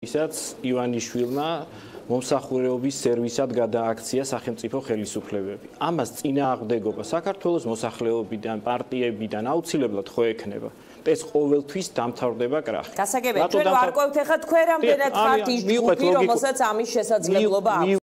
ისაც ივანიშვილმა მომსახურეობის სერვისად გადააქცია სახელმწიფო ხელისუფლებები. Ამას წინააღმდეგობა საქართველოს მოსახლეობიდან, პარტიებიდან აუცილებლად ხო ექნება. ეს ყოველთვის დამთავრდება კრახით. გასაგებია, ჩვენ ვარკვევთ ახლა თქვენ რამდენად ხართ ის ჯგუფი, რომელსაც ამის შესაძლებლობა აქვს.